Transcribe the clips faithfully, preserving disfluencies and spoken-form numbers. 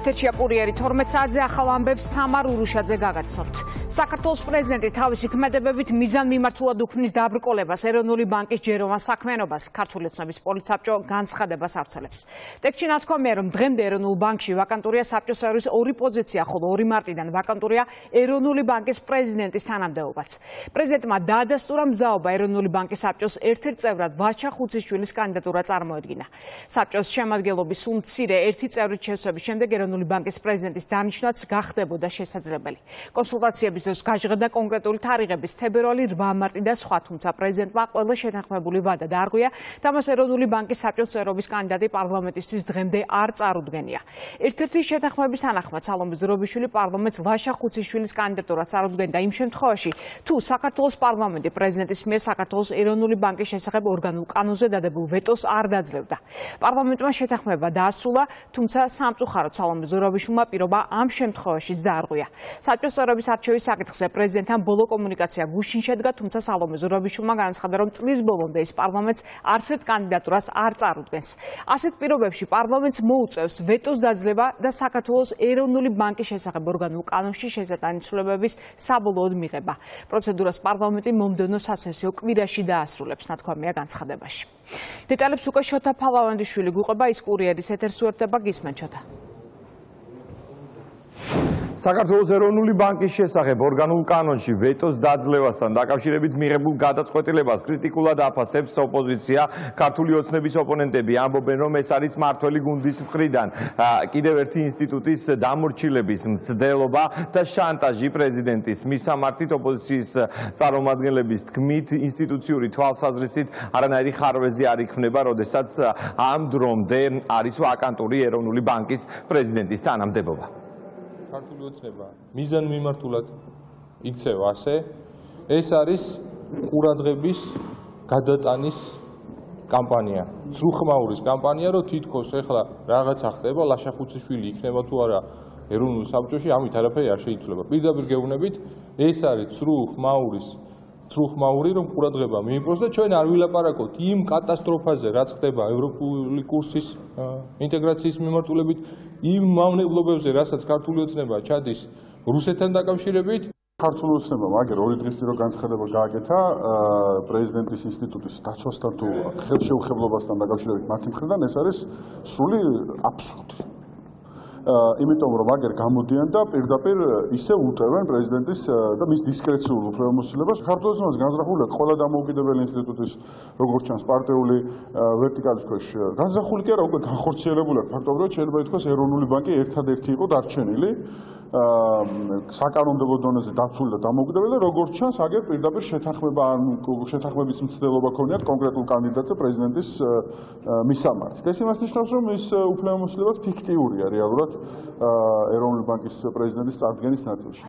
ეთერშია კურიერი თორმეტ საათზე ახალ ამბებს თამარ ურუშაძე გაგაცნობთ. საქართველოს პრეზიდენტი თავისი ქმედებებით მიზანმიმართულად უქმნის დაბრკოლებას ეროვნული ბანკის ჯეროვან საქმიანობას ქართული ოცნების პოლიტსაბჭო განცხადებას ავრცელებს. ტექსტში ნათქვამია, რომ დღემდე ეროვნულ ბანკში ვაკანტურია საბჭოს წევრის ორი პოზიცია, ხოლო ორი მარტიდან ვაკანტურია ეროვნული ბანკის პრეზიდენტის თანამდებობაც. პრეზიდენტმა დაადასტურა მზაობა ეროვნული ბანკის საბჭოს ერთ-ერთ წევრად ვაჩა ხუციშვილის კანდიდატურა წარმოედგინა. საბჭოს შემადგენლობის სულ მცირე ერთი წევრით შესვების შემდეგ ეროვნული ბანკის პრეზიდენტის დანიშვნაც გახდებოდა შესაძლებელი. კონსულტაციების დროს გაჟღერდა კონკრეტული თარიღების თებერვალი რვა მარტი და სხვა, თუმცა პრეზიდენტმა ყველა შეთანხმებული ვადა დაარღვია და მას ეროვნული ბანკის საბჭოს წევრობის კანდიდატი პარლამენტისთვის დღემდე არ წარუდგენია. ერთ-ერთი შეთანხმების თანახმად სალომე ზურაბიშვილი პარლამენტს ვაშა ხუციშვილის კანდიდატურას წარუდგენდა იმ შემთხვევაში, თუ საქართველოს პარლამენტი პრეზიდენტის მიერ საქართველოს ეროვნული ბანკის შესახებ ორგანულ კანონზე დადებულ ვეტოს არ დაძლევდა. პარლამენტმა შეთანხმება დაასრულა, თუმცა სამწუხაროდ სალომე ზურაბიშვილმა პირობა ამ შემთხვევაშიც დაარღვია. საბჭოს წევრების არჩევის საკითხზე პრეზიდენტთან ბოლო კომუნიკაცია გუშინ შედგა, თუმცა სალომე ზურაბიშვილმა განაცხადა, რომ წლის ბოლომდე ის პარლამენტს არცერთ კანდიდატურას არ წარუდგენს. ასეთ პირობებში პარლამენტს მოუწევს ვეტოს დაძლევა და საქართველოს ეროვნული ბანკის შესახებ ორგანულ კანონში შესატანი ცვლილებების საბოლოოდ მიღება. პროცედურას პარლამენტი მომდევნო სასესიო კვირაში დაასრულებს, ნათქვამია განცხადებაში. დეტალებს უკვე შოთა ფალავანდიშვილი გვიყვება, ის კურიერის ეთერს უერთდება, გისმენთ შოთა. საქართველოს ეროვნული ბანკის შესახებ ორგანულ კანონში ვეტოს დაძლევასთან დაკავშირებით მიღებულ გადაწყვეტილებას კრიტიკულად აფასებს ოპოზიცია. ქართული ოცნების ოპონენტები ამბობენ, რომ ეს არის მმართველი გუნდის მხრიდან კიდევ ერთი ინსტიტუტის დამორჩილების მცდელობა და შანტაჟი პრეზიდენტის მისამართით. ოპოზიციის წარმომადგენლების თქმით, ინსტიტუციური თვალსაზრისით არანაირი ხარვეზი არ იქმნება, როდესაც ამ დრომდე არის ვაკანტური ეროვნული ბანკის პრეზიდენტის თანამდებობა. ქართული ოცნება მიზანმიმართულად იქცევა ასე, ეს არის ყურადღების გადატანის კამპანია, ცრუხმაურის კამპანია, რომ თითქოს ეხლა რაღაცა ხდება, ლაშა ხუციშვილი იქნება თუ არა ეროვნულ საბჭოში, ამით არაფერი არ შეიცვლება. პირდაპირ გეუბნებით, ეს არის ცრუხმაურის ცრუხმაური, რომ ყურადღება მიიპყროს და ჩვენ არ ვილაპარაკოთ იმ კატასტროფაზე, რაც ხდება ევროპული კურსის ინტეგრაციის მიმართულებით, იმ მავნებლობებზე, რასაც ქართული ოცნება ჩადის რუსეთთან დაკავშირებით. ქართული ოცნება მაგერ ორი დღის წინ განცხადება გააკეთა პრეზიდენტის ინსტიტუტის დაცვასთან თუ ხელშეუხებლობასთან დაკავშირებით მათი მხრიდან, ეს არის სრული აბსურდი. იმიტომ რომ აგერ გამოდიან და პირდაპირ ისე უტევენ პრეზიდენტის და მის დისკრეციულ უფლებამოსილებას. ქართულ ოცნებას განზრახულია ყველა დამოუკიდებელი ინსტიტუტის, როგორც ჩანს, პარტიული ვერტიკალის ქვეშ განზრახული კი არა, უკვე განხორციელებული აქვს. ფაქტობრივად შეიძლება ითქვას, ეროვნული ბანკი ერთადერთი იყო დარჩენილი საკანონმდებლო დონეზე დაცული და დამოუკიდებელი და როგორც ჩანს, აგერ პირდაპირ შეთანხმება ან შეთანხმების მცდელობა ქონიათ კონკრეტულ კანდიდატზე პრეზიდენტის მისამართით. ეს იმას ნიშნავს, რომ ის უფლებამოსილებაც ფიქტიურია რეალურად ეროვნული ბანკის პრეზიდენტის წარდგენის ნაწილში.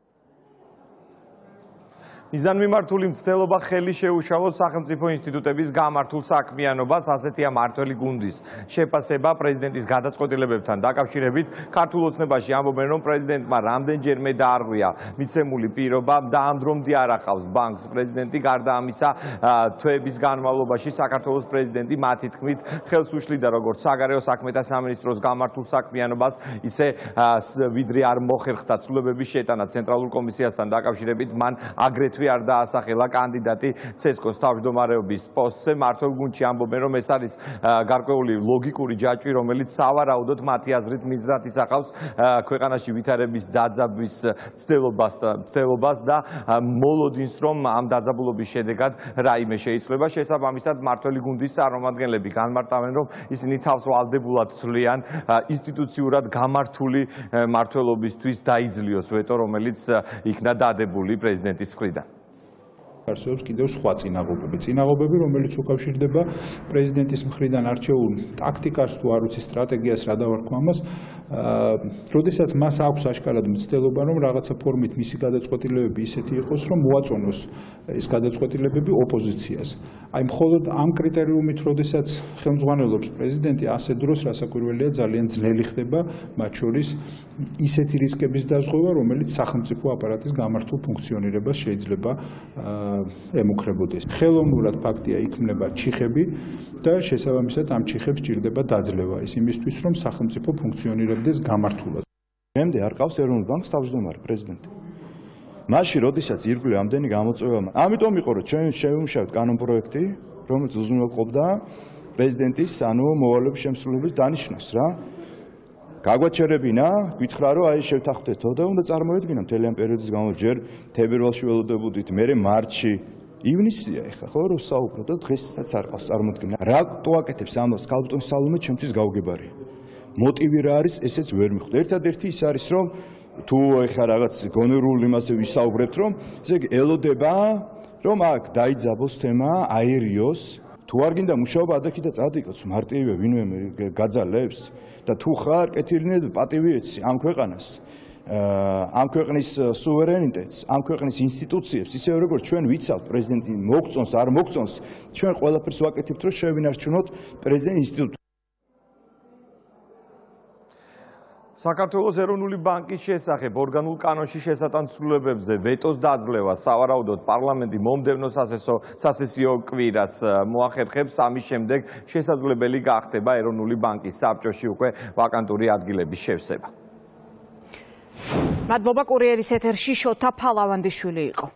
მიზანმიმართული მცდელობა ხელი შეუშალოთ სახელმწიფო ინსტიტუტების გამართულ საქმიანობას, ასეთია მმართველი გუნდის შეფასება პრეზიდენტის გადაწყვეტილებებთან დაკავშირებით. ქართულ ოცნებაში ამბობენ, რომ პრეზიდენტმა რამდენჯერმე დაარღვია მიცემული პირობა და ამ დრომდე არ ახავს ბანკს პრეზიდენტი. გარდა ამისა, თვეების განმავლობაში საქართველოს პრეზიდენტი მათი თქმით ხელს უშლიდა როგორც საგარეო საქმეთა სამინისტროს გამართულ საქმიანობას, ისე ვიდრე არ მოხერხდა ცვლილებების შეტანა ცენტრალურ კომისიასთან დაკავშირებით, მან აგრეთვე არ დაასახელა კანდიდატი ცესკოს თავმჯდომარეობის პოსტზე. მმართველ გუნდში ამბობენ, რომ ეს არის გარკვეული ლოგიკური ჯაჭვი, რომელიც სავარაუდოდ მათი აზრით მიზნად ისახავს ქვეყანაში ვითარების დაძაბვის მცდელობას და მოლოდინს, რომ ამ დაძაბულობის შედეგად რაიმე შეიცვლება. შესაბამისად, მმართველი გუნდის წარმომადგენლები განმარტავენ, რომ ისინი თავს ვალდებულად თვლიან ინსტიტუციურად გამართული მმართველობისთვის დაიძლიოს ვეტო, რომელიც იქნა დადებული პრეზიდენტის მხრიდან. არსებობს კიდევ სხვა წინაღობები. წინაღობები, რომელიც უკავშირდება პრეზიდენტის მხრიდან არჩეულ ტაქტიკას თუ არ ვიცი სტრატეგიას, რა დავარქვა ამას, როდესაც მას აქვს აშკარად მცდელობა, რომ რაღაცა ფორმით მისი გადაწყვეტილებები ისეთი იყოს, რომ მოაწონოს ეს გადაწყვეტილებები ოპოზიციას. აი მხოლოდ ამ კრიტერიუმით, როდესაც ხელმძღვანელობს პრეზიდენტი, ასე დროს რასაკვირველია ძალიან ძნელი ხდება მათ შორის ისეთი რისკების დაზღვევა, რომელიც სახელმწიფო აპარატის გამართულ ფუნქციონირებას შეიძლება ემუქრებოდეს. ხელოვნურად ფაქტია იქმნება ჩიხები და შესაბამისად ამ ჩიხებს ჭირდება დაძლევა ის იმისთვის, რომ სახელმწიფო ფუნქციონირებდეს გამართულად. მემდე არ ყავს ეროვნულ ბანკს თავმჯდომარე პრეზიდენტი. მაშინ, როდესაც ირგვლივ ამდენი გამოწვევა, ამიტომ იყო რომ ჩვენ შევიმუშავეთ კანონპროექტი, რომელიც უზრუნველყოფდა პრეზიდენტის ანუ მოვალეობის შემსრულებლის დანიშვნას რა. გაგვაჩერებინა, გითხრა რომ აი შევთანხმდეთო და უნდა წარმოედგინო მთელი ამ პერიოდის განმავლობაში ჯერ თებერვალში ველოდებოდით, მერე მარტში, ივნისია ეხლა ხო რომ საუბრობ და დღესაც არ ყავს წარმოდგენა. რა ტოაკეთებს ამას კალბოტონ სალომე ჩემთვის გავგებარია. მოტივი რა არის, ესეც ვერ მიხვდა. ერთადერთი ის არის რომ თუ ეხლა რაღაც გონერულ იმაზე ვისაუბრებთ რომ ესე იგი ელოდება რომ აქ დაიძაბოს თემა აერიოს თუ არ გინდა მუშაობა ადაკი და წადიკოს მარტივია ვინმე გაძალებს და თუ ხარ კეთილინე პატივიეცი ამ ქვეყანას ამ ქვეყნის სუვერენიტეტს ამ ქვეყნის ინსტიტუციებს ისე როგორც ჩვენ ვიცავთ პრეზიდენტი მოგწონს არ მოგწონს ჩვენ ყველაფერს ვაკეთებთ რომ შევინარჩუნოთ პრეზიდენტის ინსტიტუტი. საქართველოს ეროვნული ბანკის შესახებ ორგანულ კანონში შესატანცრულებებზე ვეტოს დაძლევა სავარაუდოდ პარლამენტი მომდევნო სასესიო კვირას მოახერხებს. ამის შემდეგ შესაძლებელი გახდება ეროვნული ბანკის საბჭოში უკვე ვაკანტური ადგილების შევსება. მადლობა კურიერის ეთერში შოთა ფალავანდიშვილი იყო.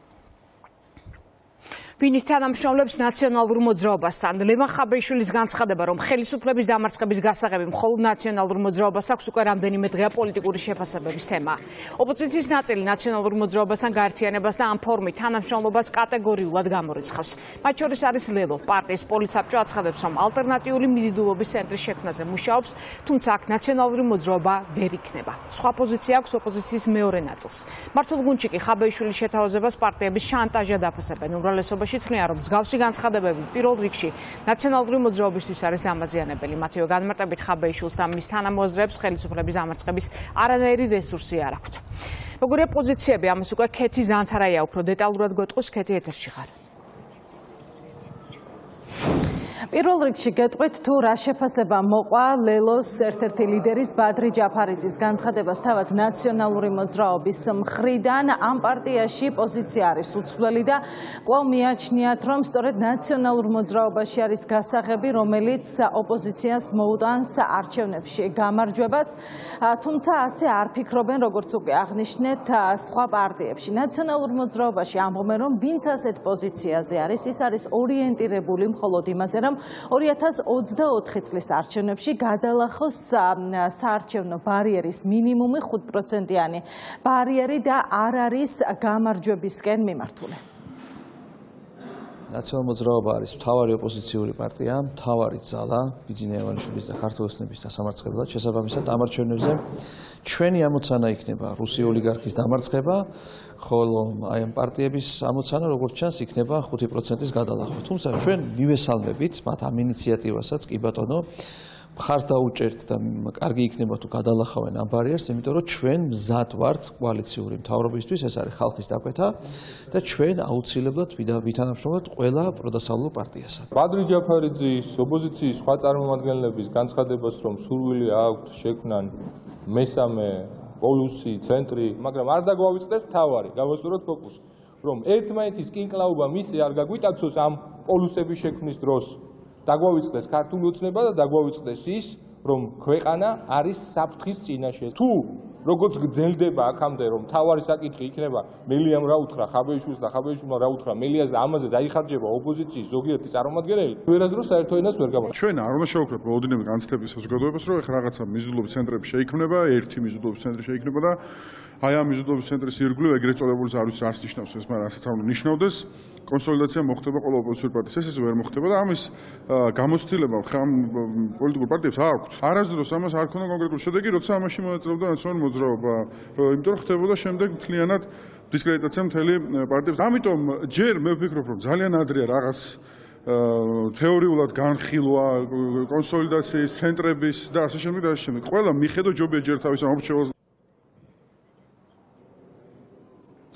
ვინით თანამშრომლებს ნაციონალურ მოძრაობასთან ლევან ხაბეიშვილის განცხადება რომ ხელისუფლების დამარცხების გასაღები მხოლოდ ნაციონალურ მოძრაობას აქვს უკვე რამდენიმე დღეა პოლიტიკური შეფასებების თემა. ოპოზიციის ნაწილი ნაციონალურ მოძრაობასთან გაერთიანებას და ამ ფორმით თანამშრომლობას კატეგორიულად გამორიცხავს. მათ შორის არის ლელო. პარტიის პოლიტსაბჭო აცხადებს რომ ალტერნატიული მიზიდულობის ცენტრის შექმნაზე მუშაობს, თუმცა აქ ნაციონალური მოძრაობა ვერ იქნება. სხვა პოზიცია აქვს ოპოზიციის მეორე ნაწილს. მართულ გუნდში კი ხაბეიშვილის შეთავაზებას პარტიების შანტაჟად აფასებენ. უმრავლესობა თვლიან რომ მსგავსი განცხადებები პირველ რიგში ნაციონალური მოძრაობისთვის არის დამაზიანებელი. მათივე განმარტებით ხაბეიშვილს და მის თანამოაზრეებს ხელისუფლების დამარცხების არანაირი რესურსი არ აქვთ. როგორია პოზიციები ამას უკვე ქეთი ზანთარაია უფრო დეტალურად გვეტყვის. ქეთი ეთერში ხარ. პირველ რიგში გეტყვით თუ რა შეფასება მოყვა ლელოს ერთ-ერთი ლიდერის ბადრი ჯაფარიძის განცხადებას თავად ნაციონალური მოძრაობის მხრიდან. ამ პარტიაში პოზიცია არის უცვლელი და კვლავ მიაჩნიათ რომ სწორედ ნაციონალურ მოძრაობაში არის გასაღები რომელიც ოპოზიციას მოუტანს არჩევნებში გამარჯვებას. თუმცა ასე არ ფიქრობენ როგორც უკვე აღნიშნეთ სხვა პარტიებში. ნაციონალურ მოძრაობაში ამბობენ რომ ვინც ასეთ პოზიციაზე არის ის არის ორიენტირებული მხოლოდ იმაზე რომ ორი ათას ოცდაოთხი წლის არჩევნებში გადალახოს საარჩევნო ბარიერის მინიმუმი ხუთ პროცენტიანი ბარიერი და არ არის გამარჯვებისკენ მიმართული. ნაციონალურ მოძრაობა არის მთავარი ოპოზიციური პარტია, მთავარი ძალა ბიძინა ივანიშვილის და ქართული ოცნების დასამარცხებლად. შესაბამისად ამ არჩევნებზე ჩვენი ამოცანა იქნება რუსი ოლიგარქის დამარცხება, ხოლო აი ამ პარტიების ამოცანა როგორც ჩანს იქნება ხუთი პროცენტის გადალახვა. თუმცა ჩვენ მივესალმებით მათ ამ ინიციატივასაც კი ბატონო მხარს დაუჭერთ და კარგი იქნება თუ გადალახავენ ამ ბარიერს, იმიტომ რომ ჩვენ მზად ვართ კოალიციური მთავრობისთვის, ეს არის ხალხის დაკვეთა და ჩვენ აუცილებლად ვითანამშრომლობთ ყველა პროდასავლურ პარტიასთან. ბადრი ჯაფარიძის ოპოზიციის სხვა წარმომადგენლების განცხადებას რომ სურვილი აქვთ შექმნან მესამე პოლუსი ცენტრი, მაგრამ არ დაგვავიწყდეს მთავარი, გავასწოროთ ფოკუსი, რომ ერთმანეთის კინკლაობა მისი არ გაგვიტაცოს ამ პოლუსების შექმნის დროს. დაგვავიწყდეს ქართული ოცნება და დაგვავიწყდეს ის, რომ ქვეყანა არის საფრთხის წინაშე. თუ როგორც გრძელდება აქამდე, რომ თავარი საკითხი იქნება მელიამ რა უთხრა ხაბეიშვილს და ხაბეიშვილმა რა უთხრა მელიას და ამაზე დაიხარჯება ოპოზიციის ზოგიერთი წარმომადგენელი, ვერასდროს საერთო ენას ვერ გამოდის. ჩვენ არ უნდა შევუქმნათ მოლოდინები განცდების საზოგადოებას, რომ ეხლა რაღაცა მიზიდულობის ცენტრები შეიქმნება, ერთი მიზიდულობის ცენტრი შეიქმნება და აი ამ მიზიდულობის ცენტრის ირგვლივ ეგრეთ წოდებულის არ ვიცი რას ნიშნავს ეს, მაგრამ რასაც უნდა ნიშნავდეს, კონსოლიდაცია მოხდება ყველა ოპოზიციური პარტიის. ეს ესე ვერ მოხდება და ამის გამოცდილება ხამ პოლიტიკურ პარტიებს აქვთ. არასდროს ამას არ ქონდა კონკრეტული შედეგი, როცა ამაში მონაწილეობდა ნაციონალური მოძრაობა, იმიტომ რომ ხდებოდა შემდეგ მთლიანად დისკრედიტაცია მთელი პარტიებს. ამიტომ ჯერ მე ვფიქრობ, რომ ძალიან ადრეა რაღაც თეორიულად განხილვა კონსოლიდაციის ცენტრების და ასე შემდეგ და ასე შემდეგ. ყველა მიხედო ჯობია ჯერ თავის ამორჩეულს.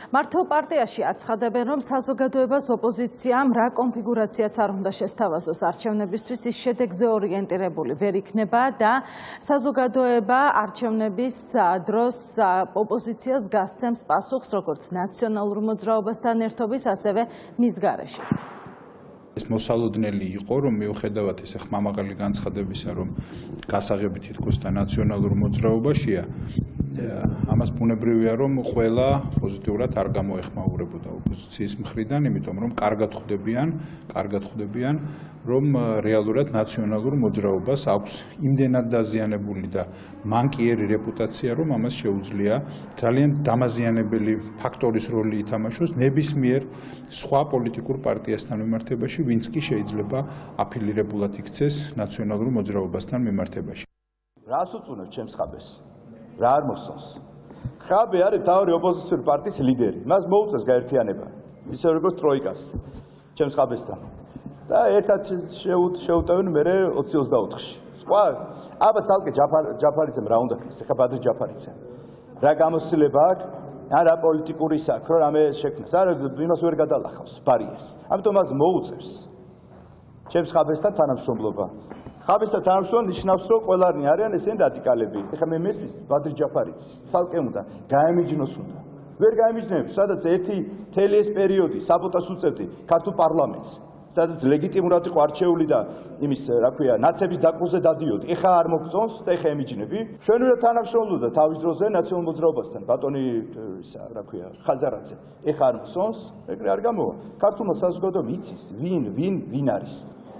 მართლ პარტიაში აცხადებენ, რომ საზოგადოებას ოპოზიციამ რა კონფიგურაციაც არ უნდა შესთავაზოს არჩევნებისთვის, ის შედეგზე ორიენტირებული ვერ იქნება და საზოგადოება არჩევნების დროს ოპოზიციას გასცემს პასუხს როგორც ნაციონალურ მოძრაობასთან ერთობის, ასევე მის გარეშეც. ეს მოსალოდნელი იყო, რომ მიუხედავად ესე ხმამაღალი განცხადებისა, რომ გასაღები თითქოს და ნაციონალურ მოძრაობაშია, ამას ბუნებრივია, რომ ყველა პოზიტიურად არ გამოეხმაურებოდა ოპოზიციის მხრიდან, იმიტომ რომ კარგად ხვდებიან, კარგად ხვდებიან, რომ რეალურად ნაციონალურ მოძრაობას აქვს იმდენად დაზიანებული და მანკიერი რეპუტაცია, რომ ამას შეუძლია ძალიან დამაზიანებელი ფაქტორის როლი ითამაშოს ნებისმიერ სხვა პოლიტიკურ პარტიასთან მიმართებაში, ვინც კი შეიძლება აფილირებულად იქცეს ნაციონალურ მოძრაობასთან მიმართებაში. რას უწუნებს ჩემს ხაბეს? რა არ მოსწონს? ხაბე არის თავი ოპოზიციური პარტიის ლიდერი. მას მოუწევს გაერთიანება, ისე როგორც ტროიკას ჩემს ხაბესთან. და ერთად შეუტევენ მერე ოცი ოცდაოთხში. სხვა აბა ცალკე ჯაფარიძემ რა უნდა ქნეს? ეხა ბადრი ჯაფარიძემ. რა გამოცდილება აქვს? ან რა პოლიტიკური საქმე, რომ ამე შექმნას. არა, იმას ვერ გადალახავს ბარიერს. ამიტომ მას მოუწევს ჩემს ხაბესთან თანამშრომლობა. ხაბესთან თანამშრომლობა ნიშნავს, რომ ყველანი არიან ესენი რადიკალები. ეხლა მე მესმის ბადრი ჯაფარიძის ცალკე უნდა გაემიჯნოს უნდა. ვერ გაემიჯნებს, სადაც ერთი მთელი ეს პერიოდი საბოტას უწევდი ქართულ პარლამენტს. სადაც ლეგიტიმურად იყო არჩეული და იმის, რა ქვია, ნაცების დაკვირვაზე დადიოდი. ეხა არ მოგწონს და ეხა ემიჯნები. ჩვენურად თანამშრომლობდა თავის დროზე ნაციონალურ მოძრაობასთან, ბატონი ისა, რა ქვია, ხაზარაძე. ეხა არ მოსწონს, ეგრე არ გამოვა. ქართულმა საზოგადოებამ იცის, ვინ, ვინ, ვინ არის.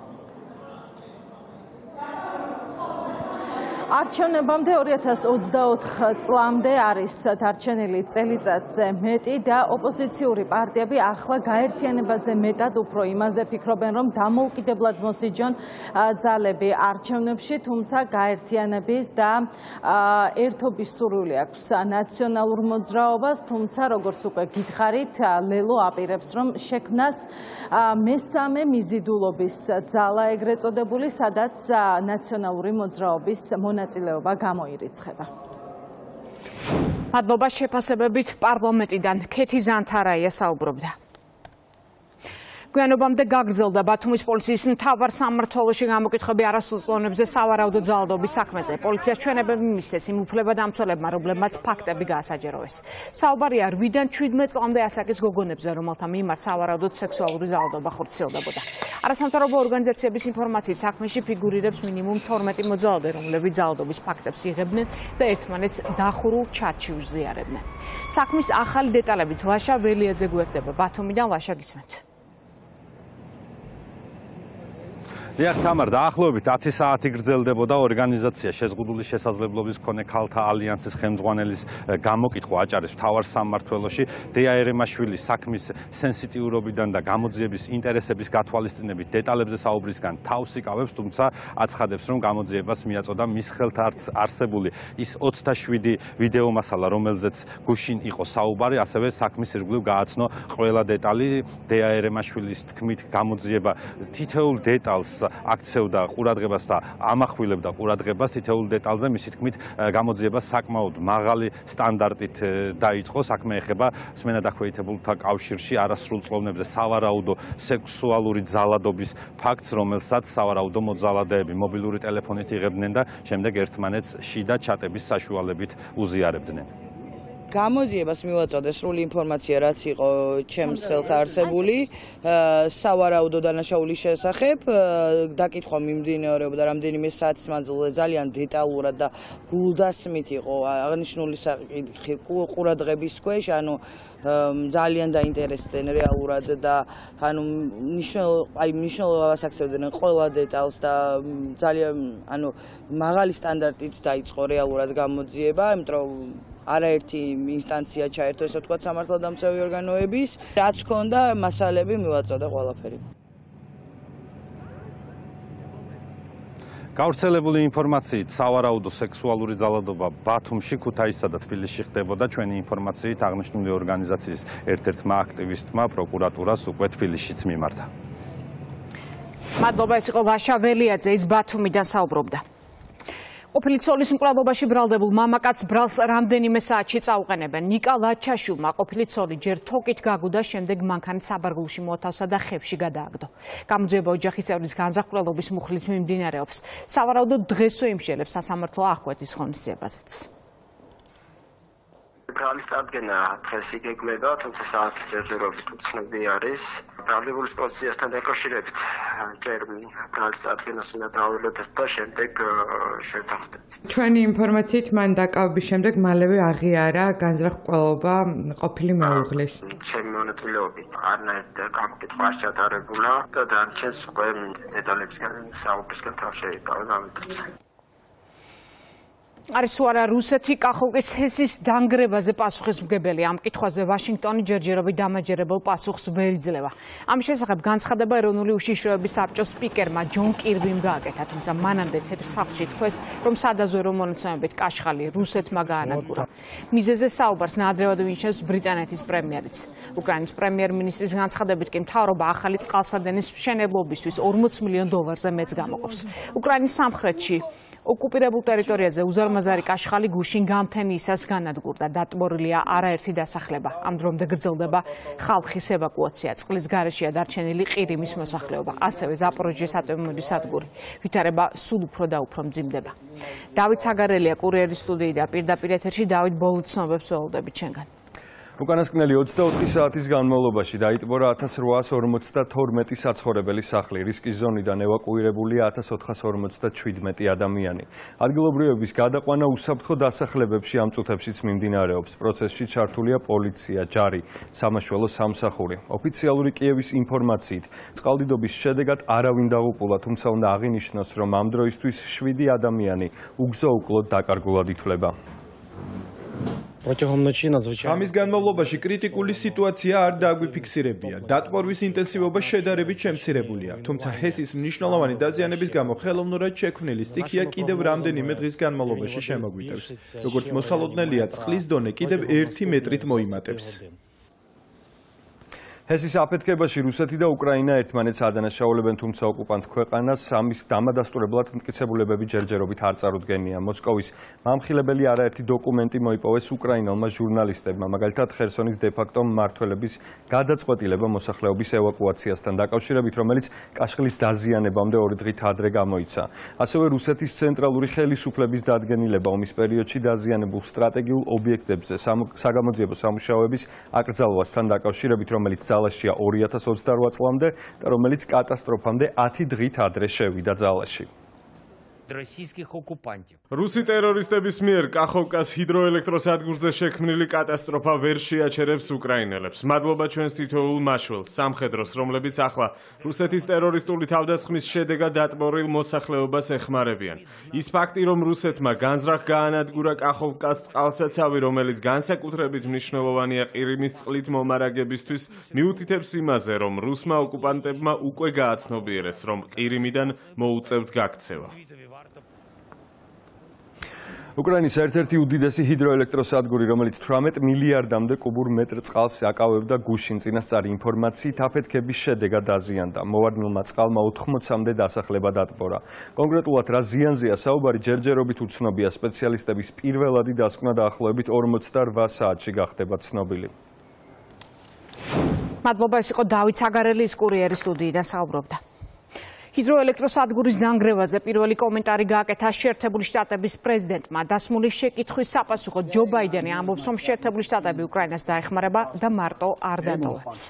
არჩევნებამდე ორი ათას ოცდაოთხ წლამდე არის დარჩენილი წელიწადზე მეტი და ოპოზიციური პარტიები ახლა გაერთიანებაზე მეტად უფრო იმაზე ფიქრობენ, რომ დამოუკიდებლად მოსიჯონ ძალები არჩევნებში, თუმცა გაერთიანების და ერთობის სურვილი აქვს ნაციონალურ მოძრაობას, თუმცა როგორც უკვე გითხარით, ლელო აპირებს, რომ შექმნას მესამე მიზიდულობის ძალა ეგრეთ წოდებული, სადაც ნაციონალური მოძრაობის მონაწილეობა გამოირიცხება. მადლობა შეფასებებით პარლამენტიდან ქეთი ზანთარაია საუბრობდა. გვიანობამდე გაგრძელდა ბათუმის პოლიციის მთავარ სამმართველოში გამოკითხები არასრულ წლოვნებზე სავარაუდო ძალადობის საქმეზე. პოლიციას ჩვენებები მისცეს იმ უფლებადამცველებმა, რომლებმაც ფაქტები გაასაჯაროეს. საუბარია რვიდან შვიდმეტ წლამდე ასაკის გოგონებზე, რომელთა მიმართ სავარაუდოდ სექსუალური ძალადობა ხორციელდებოდა. არასამთავრობო ორგანიზაციების ინფორმაციით საქმეში ფიგურირებს მინიმუმ თორმეტი მოძალადე, რომლებიც ძალადობის ფაქტებს იღებდნენ და ერთმანეთს დახურულ ჩატში უზიარებდნენ. საქმის ახალი დეტალებით ლაშა ველიაძე გვერდება ბათუმიდან. ლაშა, გისმენთ. დიახ, თამარ, დაახლოებით ათი საათი გრძელდებოდა ორგანიზაცია შეზღუდული შესაძლებლობის მქონე ქალთა ალიანსის ხელმძღვანელის გამოკითხვა აჭარის მთავარ სამმართველოში. დეა ერემაშვილის საქმის სენსიტიურობიდან და გამოძიების ინტერესების გათვალისწინებით დეტალებზე საუბრისგან თავს იკავებს, თუმცა აცხადებს, რომ გამოძიებას მიაწოდა მის ხელთ არსებული ის ოცდაშვიდი ვიდეო მასალა, რომელზეც გუშინ იყო საუბარი, ასევე საქმის ირგვლივ გააცნო ყველა დეტალი. დეა ერემაშვილის თქმით, გამოძიება თითოეულ დეტალს აქცევდა ყურადღებას და ამახვილებდა ყურადღებას თითოეულ დეტალზე. მისი თქმით, გამოძიება საკმაოდ მაღალი სტანდარტით დაიწყო. საქმე ეხება სმენადაქვეითებულთა კავშირში არასრულ წლოვნებზე სავარაუდო სექსუალური ძალადობის ფაქტს, რომელსაც სავარაუდო მოძალადეები მობილური ტელეფონით იღებდნენ და შემდეგ ერთმანეთს შიდა ჩატების საშუალებით უზიარებდნენ. გამოძიებას მივაწოდე სრული ინფორმაცია, რაც იყო ჩემს ხელთ არსებული სავარაუდო დანაშაულის შესახებ. დაკითხვა მიმდინარეობდა რამდენიმე საათის მანძილზე, ძალიან დეტალურად და გულდასმით იყო აღნიშნული საკითხი ყურადღების ქვეშ, ანუ ძალიან დაინტერესდნენ რეალურად და ანუ აი მნიშვნელობას აქცევდნენ ყველა დეტალს და ძალიან ანუ მაღალი სტანდარტით დაიწყო რეალურად გამოძიება, იმიტომ რომ არაერთი ინსტანცია ჩაერთო, ესე ვთქვათ, სამართალდამცავი ორგანოების, რაც ჰქონდა მასალები მივაწოდა ყველაფერი. გავრცელებული ინფორმაციით სავარაუდო სექსუალური ძალადობა ბათუმში, ქუთაისსა და თბილისში ხდებოდა. ჩვენი ინფორმაციით აღნიშნული ორგანიზაციის ერთ-ერთმა აქტივისტმა პროკურატურას უკვე თბილისშიც მიმართა. მადლობა, ეს იყო ლაშა ველიაძე, ის ბათუმიდან საუბრობდა. ყოფილი ცოლის მკვლელობაში ბრალდებულ მამაკაც ბრალს რამდენიმე საათში წაუყენებენ. ნიკა ლაჩაშვილმა ყოფილი ცოლი ჯერ თოკით გაგუდა, შემდეგ მანქანით საბარგულში მოათავსა და ხევში გადააგდო. გამოძიება ოჯახის წევრის განზრახველობის მუხლით მიმდინარეობს. სავარაუდოდ დღესვე იმშელებს სასამართლო აღკვეთის ღონისძიებაზეც. ბრალის წარდგენა დღეს იგეგმება, თუმცა საათის ჯერჯერობით უცნობი არის. ბრალდებულის პოზიციასთან დაკავშირებით ჯერ ბრალის წარდგენას უნდა დავველოდოთ და შემდეგ შევთანხმდებით. ჩვენი ინფორმაციით მან დაკავების შემდეგ მალევე აღიარა განზრახველობა ყოფილი მეუღლის. ჩემი მონაწილეობით არნაირ გამოკითხვა არ ჩატარებულა და დანარჩენს უკვე დეტალებისგან საუბრისგან თავ შეიკავებ ამიტომაც. არის თუ არა რუსეთი კახოვკის ჰესის დანგრევაზე პასუხისმგებელი? ამ კითხვაზე ვაშინგტონი ჯერჯერობით დამაჯერებელ პასუხს ვერ იძლევა. ამის შესახებ განცხადება ეროვნული უშიშროების საბჭოს სპიკერმა ჯონ კირბიმ გააკეთა, თუმცა მანამდე თეთრ სახლში თქვეს, რომ სადაზვერვო მონაცემებით კაშხალი რუსეთმა გაანადგურა. მიზეზზე საუბარს ნაადრევად ვინჩენს ბრიტანეთის პრემიერიც. უკრაინის პრემიერ-მინისტრის განცხადებით კი მთავრობა ახალი წყალსადენის მშენებლობისთვის ორმოც მილიონ დოლარზე მეც გამოყოფს. უკრაინის სამხრეთში ოკუპირებულ ტერიტორიაზე უზარმაზარი კაშხალი გუშინ გამთენიისას განადგურდა. დატბორილია არაერთი დასახლება. ამ დრომდე გრძელდება ხალხის ევაკუაცია. წყლის გარეშეა დარჩენილი ყირიმის მოსახლეობა. ასევე ზაპოროჟიეს ატომური სადგური. ვითარება სულ უფრო და უფრო მძიმდება. დავით საგარელია კურიერის სტუდიიდან პირდაპირ ეთერში. დავით, ბოლო ცნობებს ველოდებით ჩვენგან. უკანასკნელი ოცდაოთხი საათის განმავლობაში დაიტბორა ათას რვაას ორმოცდათორმეტი საცხოვრებელი სახლი. რისკის ზონიდან ევაკუირებულია ათას ოთხას ორმოცდაჩვიდმეტი ადამიანი. ადგილობრივების გადაყვანა უსაფრთხო დასახლებებში ამ წუთებშიც მიმდინარეობს. პროცესში ჩართულია პოლიცია, ჯარი, სამაშველო სამსახური. ოფიციალური კიევის ინფორმაციით, წყალდიდობის შედეგად არავინ დაღუპულა, თუმცა უნდა აღინიშნოს, რომ ამ დროისთვის შვიდი ადამიანი უგზო-უკლოდ დაკარგულად ითვლება. ამის განმავლობაში კრიტიკული სიტუაცია არ დაგვიფიქსირებია. დატბორვის ინტენსივობა შედარებით შემცირებულია, თუმცა ჰესის მნიშვნელოვანი დაზიანების გამო ხელოვნურად შექმნილი სტიქია კიდევ რამდენიმე დღის განმავლობაში შემოგვიტევს. როგორც მოსალოდნელია, წყლის დონე კიდევ ერთი მეტრით მოიმატებს. ჰესის აფეთქებაში რუსეთი და უკრაინა ერთმანეთს ადანაშაულებენ, თუმცა ოკუპანტ ქვეყანას ამის დამადასტურებლად მტკიცებულებები ჯერჯერობით არ წარუდგენია. მოსკოვის მამხილებელი არაერთი დოკუმენტი მოიპოვეს უკრაინელმა ჟურნალისტებმა, მაგალითად ხერსონის დე-ფაქტო მმართველების გადაწყვეტილება მოსახლეობის ევაკუაციასთან დაკავშირებით, რომელიც კაშხლის დაზიანებამდე ორი დღით ადრე გამოიცა. ასევე რუსეთის ცენტრალური ხელისუფლების დადგენილება ომის პერიოდში დაზიანებულ სტრატეგიულ ობიექტებზე საგამოძიებო სამუშაოების აკრძალვასთან დაკავშირებით, რომელიც ძალაშია ორი ათას ოცდარვა წლამდე და რომელიც კატასტროფამდე ათი დღით ადრე შევიდა ძალაში. რუსი ტერორისტების მიერ კახოვკას ჰიდროელექტროსადგურზე შექმნილი კატასტროფა ვერ შეაჩერებს უკრაინელებს. მადლობა ჩვენს თითოეულ მაშველს, სამხედროს, რომლებიც ახლა რუსეთის ტერორისტული თავდასხმის შედეგად დატბორილ მოსახლეობას ეხმარებიან. ის ფაქტი, რომ რუსეთმა განზრახ გაანადგურა კახოვკას წყალსაცავი, რომელიც განსაკუთრებით მნიშვნელოვანია ყირიმის წყლით მომარაგებისთვის, მიუთითებს იმაზე, რომ რუსმა ოკუპანტებმა უკვე გააცნობიერეს, რომ ყირიმიდან მოუწევთ გაქცევა. უკრაინის ერთ-ერთი უდიდესი ჰიდროელექტროსადგური, რომელიც თვრამეტ მილიარდამდე კუბურ მეტრ წყალს აკავებდა გუშინ წინასწარი ინფორმაციით, აფეთქების შედეგად დაზიანდა. მოვარდნილმა წყალმა ოთხმოცამდე დასახლება დატბორა. კონკრეტულად რა ზიანზეა საუბარი ჯერჯერობით უცნობია. სპეციალისტების პირველადი დასკვნა დაახლოებით ორმოცდარვა საათში გახდება ცნობილი. მადლობა, ეს იყო დავით საგარელის კურიერის სტუდიიდან საუბრობდა. ჰიდროელექტროსადგურის დანგრევაზე პირველი კომენტარი გააკეთა შეერთებული შტატების პრეზიდენტმა. დასმული შეკითხვის საპასუხოდ ჯო ბაიდენი ამბობს, რომ შეერთებული შტატები უკრაინას დაეხმარება და მარტო არ დატოვებს.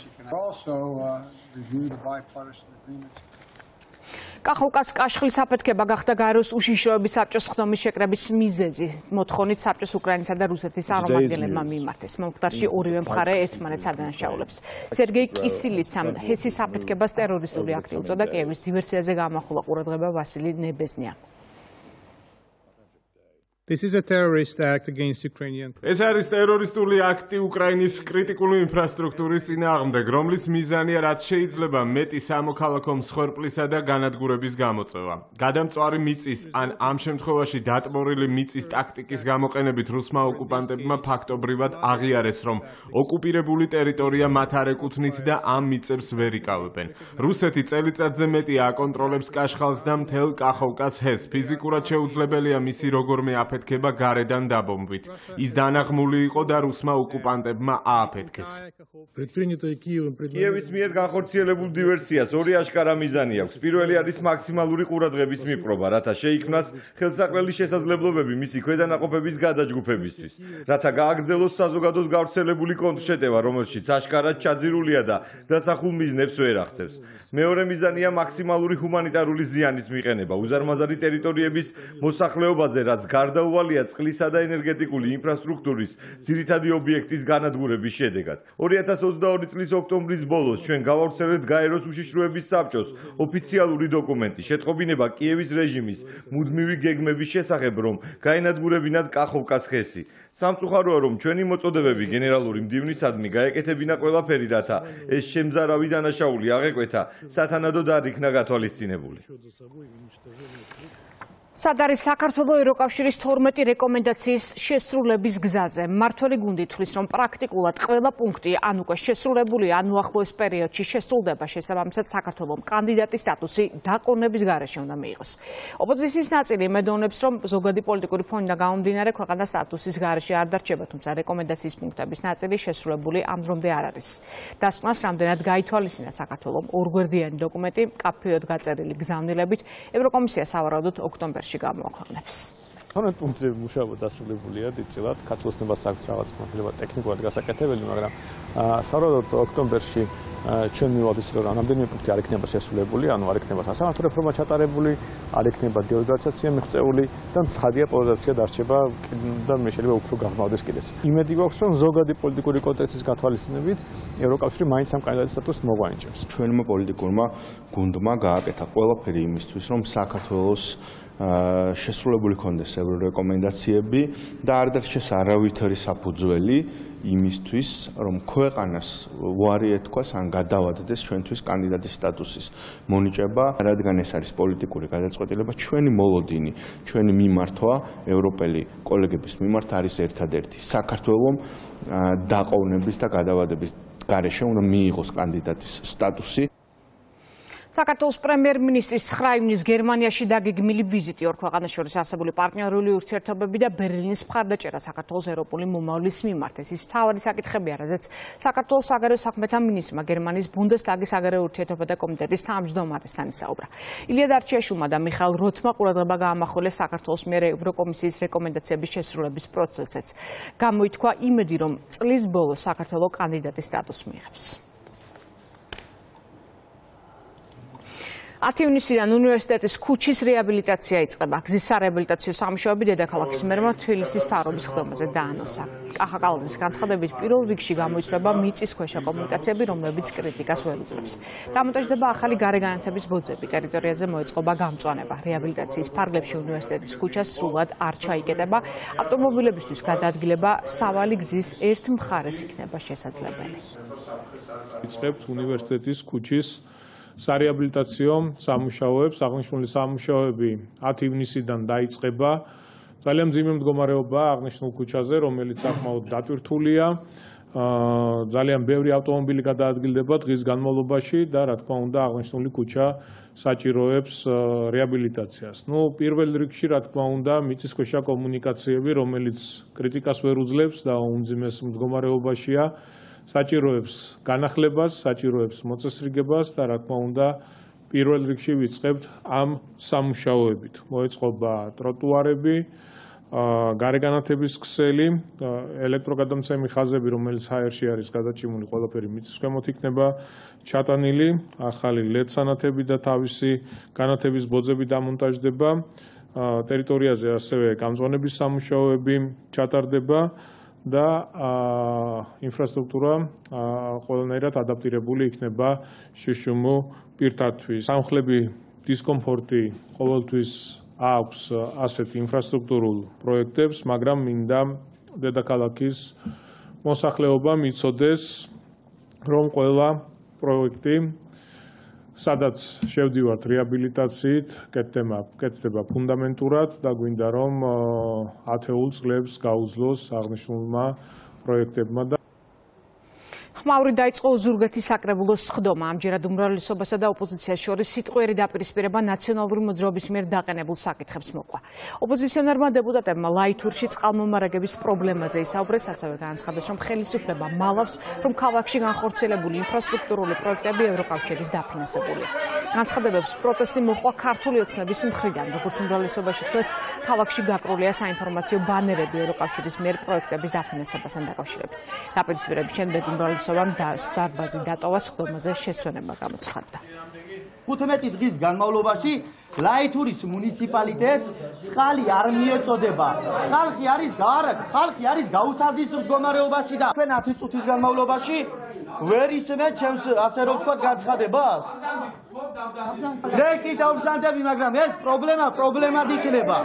კახოვკას კაშხლის აფეთქება გახდა გაეროს უშიშროების საბჭოს ხდომის შეკრების მიზეზი. მოთხოვნით საბჭოს უკრაინისა და რუსეთის წარმომადგენლებმა მიმართეს. მომხდარში ორივე მხარე ერთმანეთს ადანაშაულებს. სერგეი კისილიცამ ჰესის აფეთქებას ტერორისტული აქტი უწოდა. კიევის დივერსიაზე გამახვილა ყურადღება ვასილი ნებეზნია. This is a terrorist act against Ukrainian. ეს არის ტერორისტული აქტი უკრაინის კრიტიკული ინფრასტრუქტურის წინააღმდეგ, რომლის მიზანია რაც შეიძლება მეტი სამოქალაქო მსხვერპლისა და განადგურების გამოწვევა. გადამწვარი მიწის ან ამ შემთხვევაში დატბორილი მიწის ტაქტიკის გამოყენებით რუსმა ოკუპანტებმა ფაქტობრივად აღიარეს, რომ ოკუპირებული ტერიტორია მათ არ ეკუთვნით და ამ მიწებს ვერ იკავებენ. რუსეთი წელიწადზე მეტი აკონტროლებს კაშხალს და მთელ კახოვკას ჰეს. ფიზიკურად შეუძლებელია მისი როგორმე აფეთქება გარედან დაბომბვით. ის დანაღმული იყო და რუსმა ოკუპანტებმა ააფეთქეს. კიევის მიერ განხორციელებულ დივერსიას ორი აშკარა მიზანი აქვს. პირველი არის მაქსიმალური ყურადღების მიპყრობა, რათა შეიქმნას ხელსაყრელი შესაძლებლობები მისი ქვედანაყოფების გადაჯგუფებისთვის, რათა გააგრძელოს საზოგადოდ გავრცელებული კონტრშეტევა, რომელშიც აშკარად ჩაძირულია და დასახულ მიზნებს ვერ აღწევს. მეორე მიზანია მაქსიმალური ჰუმანიტარული ზიანის მიყენება უზარმაზარი ტერიტორიების მოსახლეობაზე, რაც გარდაუვალია წყლისა და ენერგეტიკული ინფრასტრუქტურის ძირითადი ობიექტის განადგურების შედეგად. ორი ათას ოცდაორი წლის ოქტომბრის ბოლოს ჩვენ გავავრცელებთ გაეროს უშიშროების საბჭოს ოფიციალური დოკუმენტი, შეტყობინება კიევის რეჟიმის მუდმივი გეგმების შესახებ, რომ გაენადგურებინათ კახოვკას ჰესი. სამწუხაროა, რომ ჩვენი მოწოდებები გენერალური მდივნისადმი გაეკეთებინა ყველაფერი, რათა ეს შემზარავი დანაშაული აღეკვეთა, სათანადოდ არ იქნა გათვალისწინებული. სად არის საქართველოს ევროკავშირის თორმეტი რეკომენდაციის შესრულების გზაზე? მმართველი გუნდი თვლის, რომ პრაქტიკულად ყველა პუნქტი ან უკვე შესრულებულია, ან უახლოეს პერიოდში შესრულდება. შესაბამისად, საქართველოს კანდიდატის სტატუსი დაყრდნობის გარეშე უნდა მიიღოს. ოპოზიციის ნაწილი იმედოვნებს, რომ ზოგადი პოლიტიკური ფონიდან გამომდინარე ქვეყანა სტატუსის გარეშე არ დარჩება, თუმცა რეკომენდაციის პუნქტების ნაწილი შესრულებული ამ დრომდე არ არის. დასკვნას რამდენად გაითვალისწინა საქართველოს ორგვერდიანი დოკუმენტი, მკაფიოდ გაწერილი გზავნილებით, ევროკომისია სავარაუდოდ ოქტომბერში გამოაქვეყნებს. თორმეტ პუნქტზე მუშაობა დასრულებულია დიდწილად, ქართულოსნებას აქვს რაღაც მოხილება ტექნიკურად გასაკეთებელი, მაგრამ სავარაუდოდ ოქტომბერში ჩვენ მივიღოთ ისე რომ რამდენიმე პუნქტი არ იქნება შესრულებული, ანუ არ იქნება სასამართლო რეფორმა ჩატარებული, არ იქნება დეოლიგაცია მიღწეული და ცხადია პოლარიზაცია დარჩება და მე შეიძლება უფრო გაღრმავდეს კიდეც. იმედი გვაქვს, რომ ზოგადი პოლიტიკური კონტექსტის გათვალისწინებით ევროკავშირი მაინც ამ კანდიდატის სტატუსს მოგვანიჭებს. ჩვენმა პოლიტიკურმა გუნდმა გააკეთა ყველაფერი იმისთვის, რომ საქართველოს შესრულებული ქონდეს ევრორეკომენდაციები და არ დარჩეს არავითარი საფუძველი იმისთვის, რომ ქვეყანას უარი ეთქვას ან გადავადდეს ჩვენთვის კანდიდატის სტატუსის მონიჭება, რადგან ეს არის პოლიტიკური გადაწყვეტილება, ჩვენი მოლოდინი, ჩვენი მიმართვა ევროპელი კოლეგების მიმართ არის ერთადერთი. საქართველოს დაყოვნების და გადავადების გარეშე უნდა მიიღოს კანდიდატის სტატუსი. საქართველოს პრემიერ-მინისტრის ცხრა ივნის გერმანიაში დაგეგმილი ვიზიტი ორ ქვეყანას შორის არსებული პარტნიორული ურთიერთობები და ბერლინის მხარდაჭერა საქართველოს ევროპული მომავლის მიმართ. ეს ის მთავარი საკითხებია, რადგან საქართველოს საგარეო საქმეთა მინისტრმა გერმანიის ბუნდესტაგის საგარეო ურთიერთობათა კომიტეტის თავმჯდომარესთან ისაუბრა. ილია დარჩიაშვილმა და მიხაილ როთმა ყურადღება გაამახვილეს საქართველოს მიერ ევროკომისიის რეკომენდაციების შესრულების პროცესს. გამოითქვა იმედი, რომ წლის ბოლოს საქართველოს კანდიდატის სტატუსს მიიღებს. ათი ივნისიდან უნივერსიტეტის ქუჩის რეაბილიტაცია იწყება. გზის სარეაბილიტაციო სამუშაოები დედაქალაქის მერმა თბილისის ფარობის ხდომაზე დაანონსა. კახაკალაძის განცხადებით, პირველ რიგში გამოიწვება მიწისქვეშა კომუნიკაციები, რომლებიც კრიტიკას ვერ უძლებს. დამონტაჟდება ახალი გარეგანათების ბოძები, ტერიტორიაზე მოეწყობა გამწვანება. რეაბილიტაციის ფარგლებში უნივერსიტეტის ქუჩას სრულად არ ჩაიკეტება. ავტომობილებისთვის გადაადგილება სავალი გზის ერთ მხარეს იქნება შესაძლებელი. იწყებთ უნივერსიტეტის ქუჩის სარეაბილიტაციო სამუშაოებს, აღნიშნული სამუშაოები ათი ივნისიდან დაიწყება. ძალიან მძიმე მდგომარეობაა აღნიშნულ ქუჩაზე, რომელიც საკმაოდ დატვირთულია. ძალიან ბევრი ავტომობილი გადაადგილდება დღის განმავლობაში და რა თქმა უნდა აღნიშნული ქუჩა საჭიროებს რეაბილიტაციას. ნუ პირველ რიგში რა თქმა უნდა მიწისქვეშა კომუნიკაციები, რომელიც კრიტიკას ვერ უძლებს და უმძიმეს მდგომარეობაშია. საჭიროებს განახლებას, საჭიროებს მოწესრიგებას და რა თქმა უნდა პირველ რიგში ვიწყებთ ამ სამუშაოებით. მოეწყობა ტროტუარები, გარეგანათების ქსელი, ელექტროგადამცემი ხაზები, რომელიც ჰაერში არის გადაჭიმული, ყველაფერი მიწის ქვემოთ იქნება ჩატანილი, ახალი ლედ სანათები და თავისი განათების ბოძები დამონტაჟდება. ტერიტორიაზე ასევე გამწვანების სამუშაოები ჩატარდება. და ინფრასტრუქტურა ყველანაირად ადაპტირებული იქნება შშმ პირთათვის. სამხლები დისკომფორტი ყოველთვის აქვს ასეთ ინფრასტრუქტურულ პროექტებს, მაგრამ მინდა დედაქალაქის მოსახლეობამ იცოდეს, რომ ყველა პროექტი, სადაც შევდივართ რეაბილიტაციით, კეთდება, კეთდება ფუნდამენტურად და გვინდა რომ ათეულ წლებს გაუძლოს აღნიშნულმა პროექტებმა და ხმაური დაიწყო ოზურგეთის საკრებულოს სხდომა. ამჯერად უმრავლესობასა და ოპოზიციას შორის სიტყვიერი დაპირისპირება ნაციონალური მოძრაობის მიერ დაყენებულ საკითხებს მოყვა. ოპოზიციონერმა დეპუტატებმა ლაითურში წყალმომარაგების პრობლემაზე ისაუბრეს, ასევე განაცხადეს, რომ ხელისუფლება მალავს, რომ ქალაქში განხორციელებული ინფრასტრუქტურული პროექტები ევროკავშირის დაფინანსებულია. განცხადებებს პროტესტი მოჰყვა ქართული ოცნების მხრიდან, როგორც უმრავლესობაში თქვეს, ქალაქში გაკრულია საინფორმაციო ბანერები ევროკავშირის მიერ პროექტების დაფინანსებასთან დაკავშირებით. დაპირისპირების შემდეგ უმრავლესობა დარბაზი დატოვა, სხდომაზე შესვენება გამოცხადდა. ხუთმეტი დღის განმავლობაში ლაითურის მუნიციპალიტეტს წყალი არ მიეწოდება. ხალხი არის ხალხი არის გაუსაზის მდგომარეობაში და თქვენ ათი წუთის განმავლობაში ვერ ისმენთ ჩემს ასე რომ ვთქვათ განცხადებას. მე კი დავბრძანდები, მაგრამ ეს პრობლემა პრობლემად იქნება.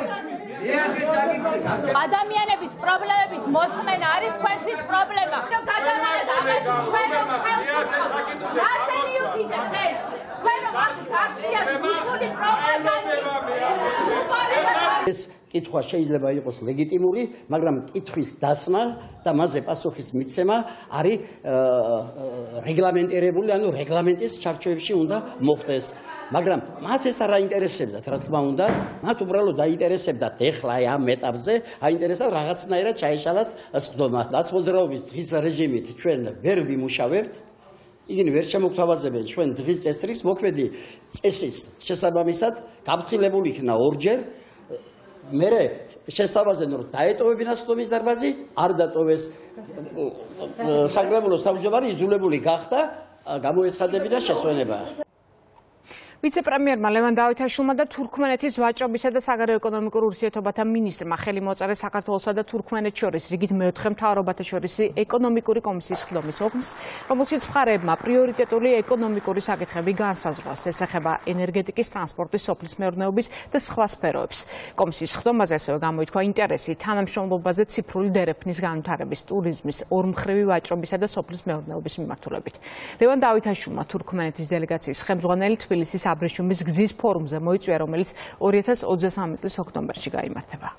ადამიანების პრობლემების მოსმენა არის თქვენთვის პრობლემა. რომ გადავარეთ ამას თქვენ ხელს რაზე მიუთითებთ ეს? თქვენ რომ აქცია რუსული პროპაგანდის ეს კითხვა შეიძლება იყოს ლეგიტიმური, მაგრამ კითხვის დასმა და მასზე პასუხის მიცემა არის რეგლამენტირებული, ანუ რეგლამენტის ჩარჩოებში უნდა მოხდეს. მაგრამ მათ ეს არ აინტერესებდათ, რა თქმა უნდა, მათ უბრალოდ დაინტერესებდათ ეხლა ამ ეტაპზე, აინტერესებდათ რაღაცნაირად ჩაეშალათ სხდომა. ნაცმოძრაობის დღის რეჟიმით ჩვენ ვერ ვიმუშავებთ. იგინი ვერ შემოგთავაზებენ ჩვენ დღის წესრიგს, მოქმედი წესის შესაბამისად გაფრთხილებული იქნა ორჯერ. მერე შესთავაზენ რომ დაეტოვებინა სხდომის დარბაზი, არ დატოვეს საკრებულოს თავმჯდომარე იზოლებული გახდა, გამოეცხადებინა შესვენება. ვიცე-პრემიერმა ლევან დავითაშვილმა და თურქმენეთის ვაჭრობისა და საგარეო ეკონომიკურ ურთიერთობათა მინისტრმა ხელი მოაწერეს საქართველოსა და თურქმენეთს შორის რიგით მეოთხე მთავრობათა შორისი ეკონომიკური კომისიის სხდომის ოფმს, რომელშიც მხარეებმა პრიორიტეტული ეკონომიკური საკითხები განსაზღვრას. ეს ეხება ენერგეტიკის, ტრანსპორტის, სოფლის მეურნეობის და სხვა სფეროებს. კომისიის სხდომაზე ასევე გამოითქვა ინტერესი თანამშრომლობაზე ციფრული დერეფნის განვითარების, ტურიზმის, ორმხრივი ვაჭრობისა და სოფლის მეურნეობის მიმართულებით. ლევან დავითაშვილმა თურქმენეთის დელეგაციის ხელმძღვანელი თბილისის აბრეშუმის გზის ფორუმზე მოიწვია, რომელიც ორი ათას ოცდასამი წლის ოქტომბერში გაიმართება.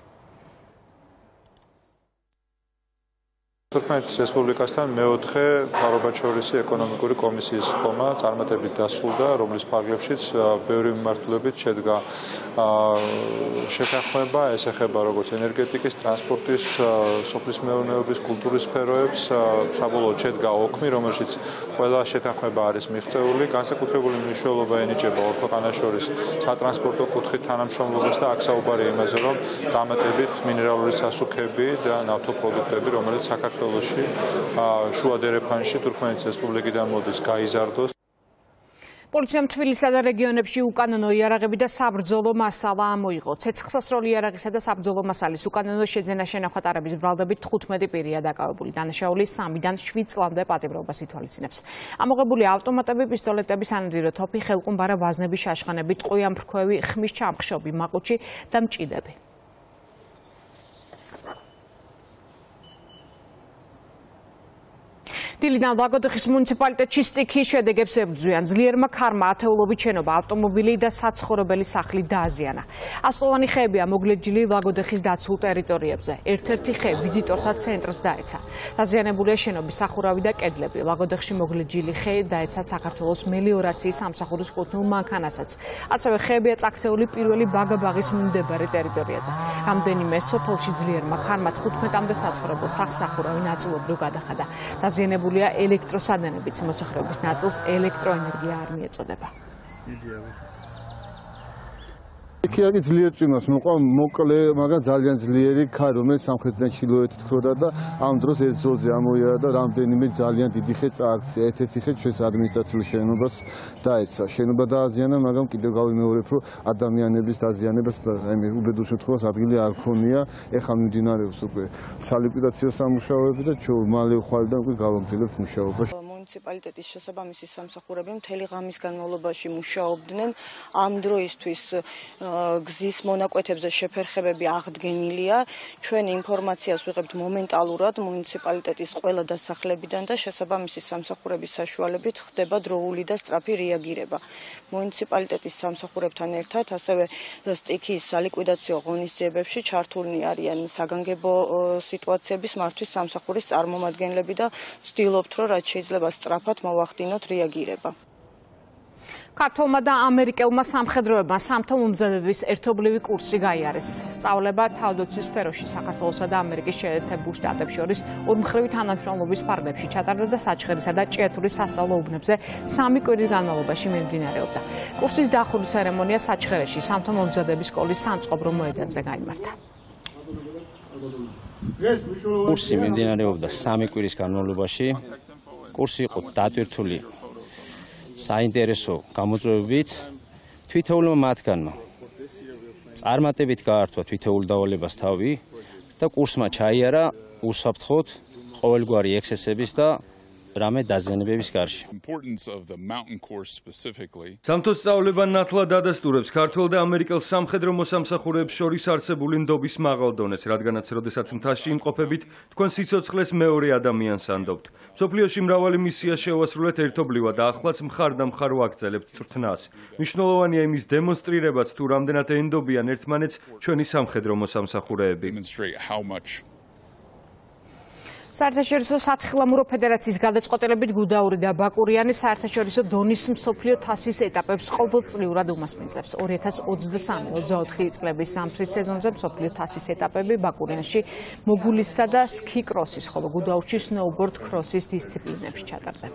თურქმენეთის რესპუბლიკასთან მეოთხე მთავრობათშორისი ეკონომიკური კომისიის სხდომა წარმატებით დასრულდა, რომლის ფარგლებშიც ბევრი მიმართულებით შედგა შეთანხმება, ეს ეხება როგორც ენერგეტიკის, ტრანსპორტის, სოფლის მეურნეობის, კულტურის სფეროებს, საბოლოოდ შედგა ოქმი, რომელშიც ყველა შეთანხმება არის მიღწეული, განსაკუთრებული მნიშვნელობა ენიჭება ორ ქვეყანას შორის სატრანსპორტო კუთხით თანამშრომლობას და აქ საუბარია იმაზე, რომ დამატებით მინერალური სასუქები და ნავთობპროდუქტები, რომელიც საქართველოს შუა დერეფანში თურქმენეთის რესპუბლიკიდან მოდის, გაიზარდოს. პოლიციამ თბილისსა და რეგიონებში უკანონო იარაღები და საბრძოლო მასალა ამოიღო. ცეცხლსასროლი იარაღისა და საბრძოლო მასალის უკანონო შეძენა შენახვა-ტარების ბრალდებით თხუთმეტი პირია დაკავებული. დანაშაული სამიდან შვიდ წლამდე პატიმრობას ითვალისწინებს. ამოღებული ავტომატები, პისტოლეტები, სანადირო თოფი, ხელყუმბარა, ვაზნები, შაშხანები, ტყვიამფრქვევი, ხმის ჩამხშობი, მაყუჩი და მჭიდები. დილიდან ლაგოდეხის მუნიციპალიტეტში სტიქიის შედეგებს ებრძვიან. ძლიერმა ქარმა ათეულობით შენობა, ავტომობილი და საცხოვრებელი სახლი დააზიანა. ასწლოვანი ხეებია მოგლეჯილი ლაგოდეხის დაცულ ტერიტორიებზე. ერთ-ერთი ხე ვიზიტორთა ცენტრს დაეცა. დაზიანებულია შენობის სახურავი და კედლები. ლაგოდეხში მოგლეჯილი ხე დაეცა საქართველოს მელიორაციის სამსახურის კუთვნილ მანქანასაც. ასევე ხეებია წაქცეული პირველი ბაგაბაღის მიმდებარე ტერიტორიაზე. რამდენიმე სოფელში ძლიერმა ქარმა თხუთმეტამდე საცხოვრებელ სახლს სახურავი ნაწილობრივ გადახადა. დაზიანებული ელექტროსადენებიც, მოსახლეობის ნაწილს ელექტროენერგია არ მიეწოდება. იქიაკი ძლიერ წვიმას მოყვა, მოკლე, მაგრამ ძალიან ძლიერი ქარი, რომელიც სამხრეთიდან ჩრდილოეთით ქროდა და ამ დროს ერთ ზოლზე ამოიარა და რამდენიმე ძალიან დიდი ხე წააქცია. ერთ-ერთი ხე ჩვენს ადმინისტრაციულ შენობას დაეცა. შენობა დააზიანა, მაგრამ კიდევ გავიმეორებ, რომ ადამიანების დაზიანებას და აი უბედურ შემთხვევას ადგილი არ ქონია. ეხლა მიმდინარეობს უკვე სალიკვიდაციო სამუშაოები და ჩვენ მალე ხვალიდან უკვე გავაგრძელებთ მუშაობას. მუნიციპალიტეტის შესაბამისი სამსახურები მთელი ღამის განმავლობაში მუშაობდნენ. ამ დროისთვის გზის მონაკვეთებზე შეფერხებები აღდგენილია. ჩვენ ინფორმაციას ვიღებთ მომენტალურად მუნიციპალიტეტის ყველა დასახლებიდან და შესაბამისი სამსახურების საშუალებით ხდება დროული და სწრაფი რეაგირება. მუნიციპალიტეტის სამსახურებთან ერთად ასევე სტიქიის სალიკვიდაციო ღონისძიებებში ჩართულნი არიან საგანგებო სიტუაციების მართვის სამსახურის წარმომადგენლები და ვცდილობთ, რომ რაც შეიძლება სწრაფად მოვახდინოთ რეაგირება. ქართულმა და ამერიკელმა სამხედროებმა სამთო მომზადების ერთობლივი კურსი გაიარეს. სწავლება თავდაცვის სფეროში საქართველოსა და ამერიკის შეერთებულ შტატებს შორის ორმხრივი თანამშრომლობის ფარგლებში ჩატარდა და საჩხერისა და ჭიათურის სასწავლო უბნებზე სამი კვირის განმავლობაში მიმდინარეობდა. კურსის დახურვის ცერემონია საჩხერეში სამთო მომზადების სკოლის სამწყობრო მოედანზე გაიმართა. კურსი მიმდინარეობდა სამი კვირის განმავლობაში. კურსი იყო დატვირთული საინტერესო გამოწვევებით. თვითეულმა მათგანმა წარმატებით გაართვა თვითეულ დავალებას თავი და კურსმა ჩაიარა უსაფრთხოდ ყოველგვარი ექსცესების და რამე დაზიანებების გარშე. სამთო სწავლება ნათლად ადასტურებს ქართველ და ამერიკელ სამხედრო მოსამსახურეებს შორის არსებული ნდობის მაღალ დონეს, რადგანაც როდესაც მთაში იმყოფებით, თქვენ სიცოცხლეს მეორე ადამიანს ანდობთ. მსოფლიოში მრავალი მისია შევასრულეთ ერთობლივად და ახლაც მხარ და მხარ ვაგრძელებთ წვრთნას. მნიშვნელოვანია იმის დემონსტრირებაც, თუ რამდენად ენდობიან ერთმანეთს ჩვენი სამხედრო მოსამსახურეები. საერთაშორისო სათხილამურო ფედერაციის გადაწყვეტილებით გუდაური და ბაკურიანი საერთაშორისო დონის მსოფლიო თასის ეტაპებს ყოველწლიურად უმასპინძლებს. ორი ათას ოცდასამი ოცდაოთხი წლების ზამთრის სეზონზე მსოფლიო თასის ეტაპები ბაკურიანში მოგულისსა და სკი კროსის, ხოლო გუდაურში სნოუბორდ კროსის დისციპლინებში ჩატარდება.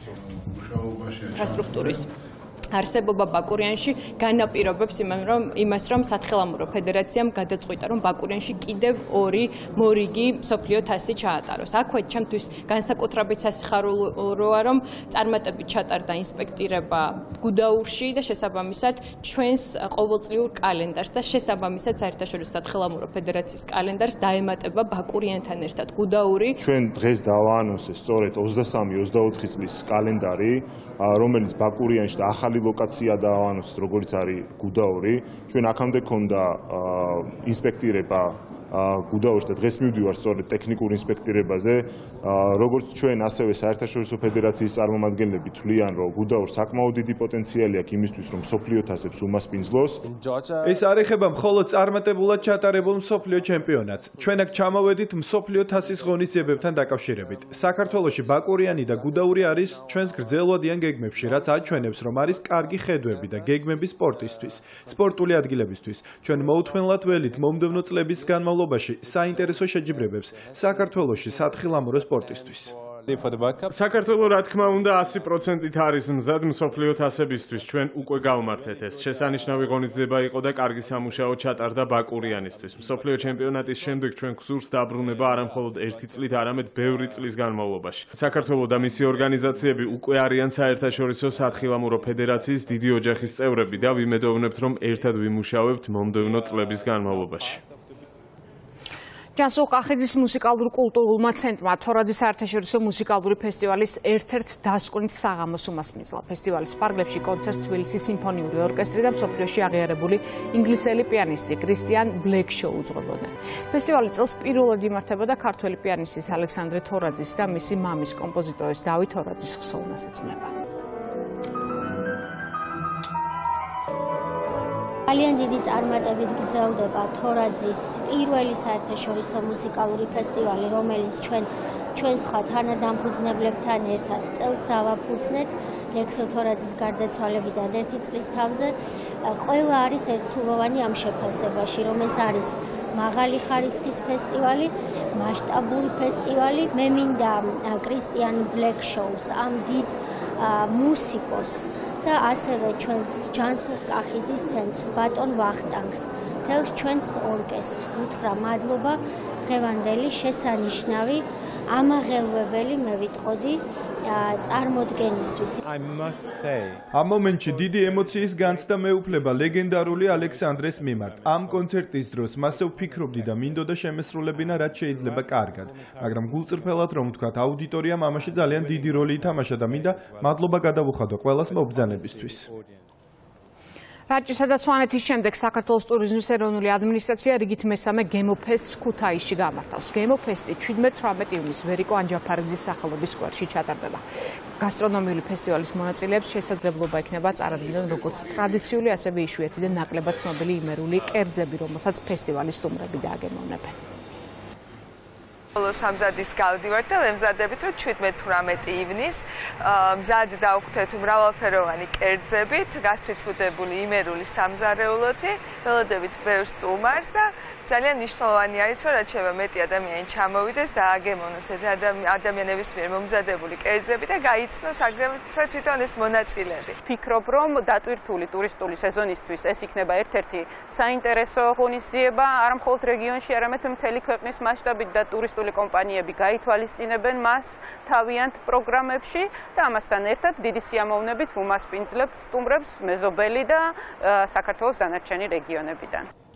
ინფრასტრუქტურის არსებობა ბაკურიანში განაპირობებს იმას, რომ სათხილამურო ფედერაციამ გადაწყვიტა, რომ ბაკურიანში კიდევ ორი მორიგი მსოფლიო თასი ჩაატაროს. აქვე ჩემთვის განსაკუთრებით სასიხარულოა, რომ წარმატებით ჩატარდა ინსპექტირება გუდაურში და შესაბამისად ჩვენს ყოველწლიურ კალენდარს და შესაბამისად საერთაშორისო სათხილამურო ფედერაციის კალენდარს დაემატება ბაკურიანთან ერთად გუდაური. ჩვენ დღეს დავაანონსეთ სწორედ ოცდასამი ოცდაოთხი წლის კალენდარი, რომელიც ბაკურიანში და ახალი ლოკაცია დაავანოს, როგორც არის გუდაური. ჩვენ აქამდე ქონდა ინსპექტირება გუდაურში და დღეს მივდივარ სწორედ ტექნიკურ ინსპექტირებაზე. როგორც ჩვენ, ასევე საერთაშორისო ფედერაციის წარმომადგენლები თვლიან, რომ გუდაურს საკმაოდ დიდი პოტენციალი აქვს იმისთვის, რომ მსოფლიო თასებს უმასპინძლოს. ეს არ ეხება მხოლოდ წარმატებულად ჩატარებულ მსოფლიო ჩემპიონატს. ჩვენ აქ ჩამოვედით მსოფლიო თასის ღონისძიებებთან დაკავშირებით. საქართველოში ბაკურიანი და გუდაური არის ჩვენს გრძელვადიან გეგმებში, რაც აჩვენებს, რომ არის კარგი ხედვები და გეგმები სპორტისთვის, სპორტული ადგილებისთვის. ჩვენ მოუთმენლად ველით მომდევნო წლების განმავლობაში საინტერესო შეჯიბრებებს საქართველოში სათხილამურო სპორტისთვის. საქართველო რა თქმა უნდა ასი პროცენტით არის მზად მსოფლიო თასებისთვის. ჩვენ უკვე გავმართეთ ეს. შესანიშნავი ღონისძიება იყო და კარგი სამუშაო ჩატარდა ბაკურიანისთვის. მსოფლიო ჩემპიონატის შემდეგ ჩვენ გსურს დაბრუნება არა მხოლოდ ერთი წლით, არამედ ბევრი წლის განმავლობაში. საქართველო და მისი ორგანიზაციები უკვე არიან საერთაშორისო სათხილამურო ფედერაციის დიდი ოჯახის წევრები და ვიმედოვნებთ, რომ ერთად ვიმუშავებთ მომდევნო წლების განმავლობაში. ჯანსუღ კახიძის მუსიკალურ-კულტურულმა ცენტრმა თორაძის საერთაშორისო მუსიკალური ფესტივალის ერთ-ერთ დასკვნით საღამოს უმასპინძლა. ფესტივალის ფარგლებში კონცერტს თბილისის სიმფონიური ორკესტრი და მსოფლიოში აღიარებული ინგლისელი პიანისტი კრისტიან ბლეკშოუ უძღვებოდნენ. ფესტივალი წელს პირველად იმართებოდა ქართველი პიანისტის ალექსანდრე თორაძის და მისი მამის კომპოზიტორის დავით თორაძის ხსოვნას ეძღვნება. ძალიან დიდი წარმატებით გრძელდება თორაძის პირველი საერთაშორისო მუსიკალური ფესტივალი, რომელიც ჩვენ ჩვენ სხვა თანადამფუძნებლებთან ერთად წელს დავაფუძნეთ ლექსო თორაძის გარდაცვალებიდან ერთი წლის თავზე. ყველა არის ერთსულოვანი ამ შეფასებაში, რომ ეს არის მაღალი ხარისხის ფესტივალი, მასშტაბური ფესტივალი. მე მინდა კრისტიან ბლეკშოუს, ამ დიდ მუსიკოს და ასევე ჩვენს ჯანსუღ კახიძის ცენტრს, ბატონ ვახტანგს, მთელს ჩვენს ორკესტრს უთხრა მადლობა დღევანდელი შესანიშნავი ამაღელვებელი მე ვიტყოდი წარმოდგენისთვის. ამ მომენტში დიდი ემოციის განცდა მეუფლება ლეგენდარული ალექსანდრეს მიმართ. ამ კონცერტის დროს მასე ვფიქრობდი და მინდოდა შემესრულებინა რაც შეიძლება კარგად, მაგრამ გულწრფელად რომ ვთქვათ, აუდიტორიამ ამაში ძალიან დიდი როლი ითამაშა და მინდა მადლობა გადავუხადო ყველას მობრძანებისთვის. რაჭისა და სვანეთის შემდეგ საქართველოს ტურიზმის ეროვნული ადმინისტრაცია რიგით მესამე გემოფესტს ქუთაისში გამართავს. გემოფესტი შვიდმეტ თვრამეტ ივნისს ვერიკო ანჯაფარიძის სახელობის სკვერში ჩატარდება. გასტრონომიული ფესტივალის მონაწილეებს შესაძლებლობა ექნება წარადგინონ როგორც ტრადიციული, ასევე იშვიათი და ნაკლებად ცნობილი იმერული კერძები, რომელსაც ფესტივალის სტუმრები დააგემოვნებენ. სამზადის გავდივართ და ვემზადებით, რომ შვიდმეტ თვრამეტ ივნისს მზად დავხვდეთ მრავალფეროვანი კერძებით, გასტრიტფუდებული იმერული სამზარეულოთი, ველოდებით ბევრ სტუმარს და ძალიან მნიშვნელოვანი არის, რომ რაც შეიძლება მეტი ადამიანი ჩამოვიდეს და აგემოვნოს ეს ადამიანების მიერ მომზადებული კერძები და გაიცნოს აგრეთვე თვითონ ეს მონაწილეები. ვფიქრობ, რომ დატვირთული ტურისტული სეზონისთვის ეს იქნება ერთ-ერთი საინტერესო ღონისძიება არა მხოლოდ რეგიონში, არამედ მთელი ქვეყნის მასშტაბით და ტურისტული კომპანიები გაითვალისწინებენ მას თავიანთ პროგრამებში და ამასთან ერთად დიდი სიამოვნებით უმასპინძლებთ სტუმრებს მეზობელი და საქართველოს დანარჩენი რეგიონებიდან.